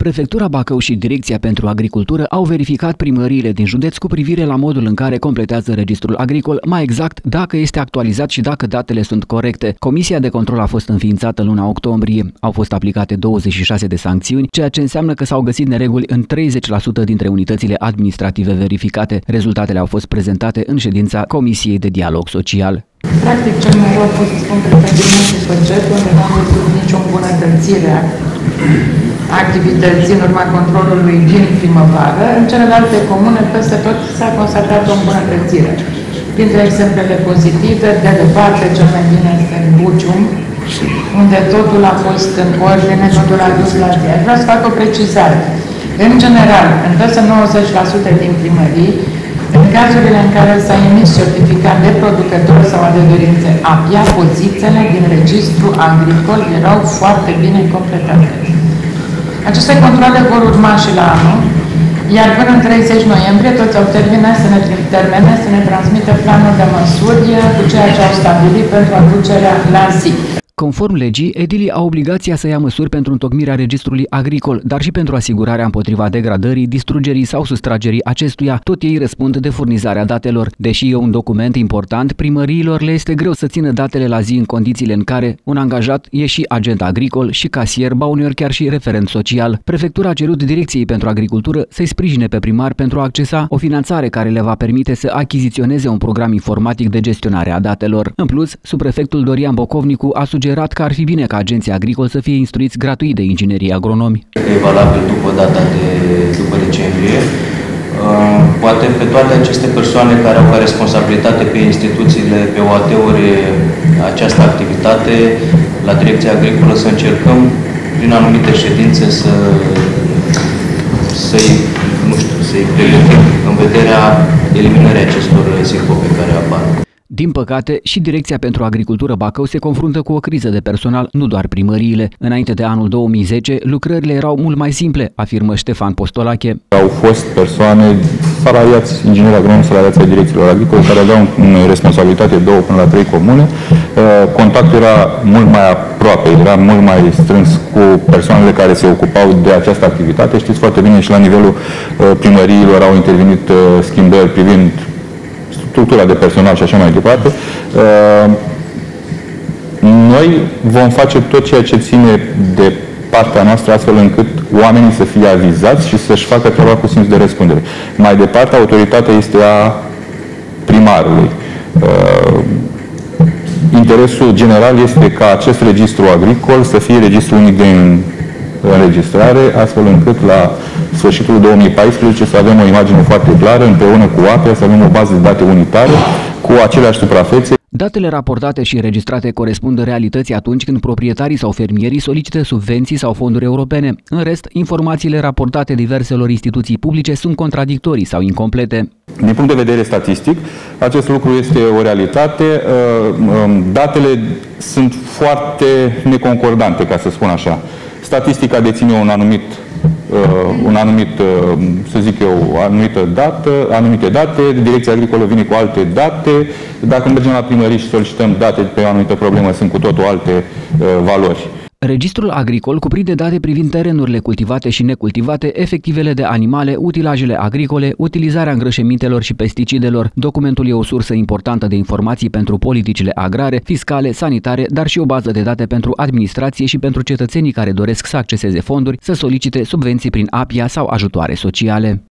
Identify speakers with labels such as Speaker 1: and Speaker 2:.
Speaker 1: Prefectura Bacău și Direcția pentru Agricultură au verificat primăriile din județ cu privire la modul în care completează registrul agricol, mai exact dacă este actualizat și dacă datele sunt corecte. Comisia de control a fost înființată luna octombrie. Au fost aplicate 26 de sancțiuni, ceea ce înseamnă că s-au găsit nereguli în 30% dintre unitățile administrative verificate. Rezultatele au fost prezentate în ședința Comisiei de Dialog Social.
Speaker 2: Practic, cel mai rău pot să spun că pentru și Păcet, unde nu am văzut nicio îmbunătățire a activității în urma controlului din primăvară. În celelalte comune, peste tot, s-a constatat o îmbunătățire. Printre exemplele pozitive, de departe, cel mai bine este în Bucium, unde totul a fost în ordine, totul a dus la zi. Vreau să fac o precizare. În general, în peste 90% din primării, în cazurile în care s-a emis certificat de producător sau adeverințe APIA, pozițiile din registru agricol erau foarte bine completate. Aceste controle vor urma și la anul, iar până în 30 noiembrie toți au termenat să ne transmită planul de măsuri cu ceea ce au stabilit pentru aducerea la zi.
Speaker 1: Conform legii, edilii au obligația să ia măsuri pentru întocmirea registrului agricol, dar și pentru asigurarea împotriva degradării, distrugerii sau sustragerii acestuia. Tot ei răspund de furnizarea datelor. Deși e un document important, primăriilor le este greu să țină datele la zi în condițiile în care un angajat e și agent agricol, și casier, ba uneori chiar și referent social. Prefectura a cerut Direcției pentru Agricultură să-i sprijine pe primari pentru a accesa o finanțare care le va permite să achiziționeze un program informatic de gestionare a datelor. În plus, subprefectul Dorian Bocovnicu a sugerat că ar fi bine ca agenții agricoli să fie instruiți gratuit de inginerii agronomi.
Speaker 3: E valabil după data după decembrie. Poate pe toate aceste persoane care au ca responsabilitate pe instituțiile, pe OAT-uri, această activitate, la Direcția Agricolă să încercăm prin anumite ședințe să-i pregătim în vederea eliminării acestor sincope care apar.
Speaker 1: Din păcate, și Direcția pentru Agricultură Bacău se confruntă cu o criză de personal, nu doar primăriile. Înainte de anul 2010, lucrările erau mult mai simple, afirmă Ștefan Postolache.
Speaker 4: Au fost persoane, salariați, ingineri agronomi, salariați ai direcțiilor agricole, care aveau în responsabilitate 2 până la 3 comune. Contactul era mult mai aproape, era mult mai strâns cu persoanele care se ocupau de această activitate. Știți foarte bine, și la nivelul primăriilor au intervenit schimbări privind structura de personal și așa mai departe. Noi vom face tot ceea ce ține de partea noastră, astfel încât oamenii să fie avizați și să-și facă treaba cu simț de răspundere. Mai departe, autoritatea este a primarului. Interesul general este ca acest registru agricol să fie registru unic de înregistrare, astfel încât la sfârșitul 2014 să avem o imagine foarte clară, împreună cu APIA, să avem o bază de date unitară cu aceleași suprafețe.
Speaker 1: Datele raportate și înregistrate corespund realității atunci când proprietarii sau fermierii solicită subvenții sau fonduri europene. În rest, informațiile raportate diverselor instituții publice sunt contradictorii sau incomplete.
Speaker 4: Din punct de vedere statistic, acest lucru este o realitate. Datele sunt foarte neconcordante, ca să spun așa. Statistica deține să zic eu, anumite date, Direcția Agricolă vine cu alte date. Dacă mergem la primărie și solicităm date pe o anumită problemă, sunt cu totul alte valori.
Speaker 1: Registrul agricol cuprinde date privind terenurile cultivate și necultivate, efectivele de animale, utilajele agricole, utilizarea îngrășămintelor și pesticidelor. Documentul e o sursă importantă de informații pentru politicile agrare, fiscale, sanitare, dar și o bază de date pentru administrație și pentru cetățenii care doresc să acceseze fonduri, să solicite subvenții prin APIA sau ajutoare sociale.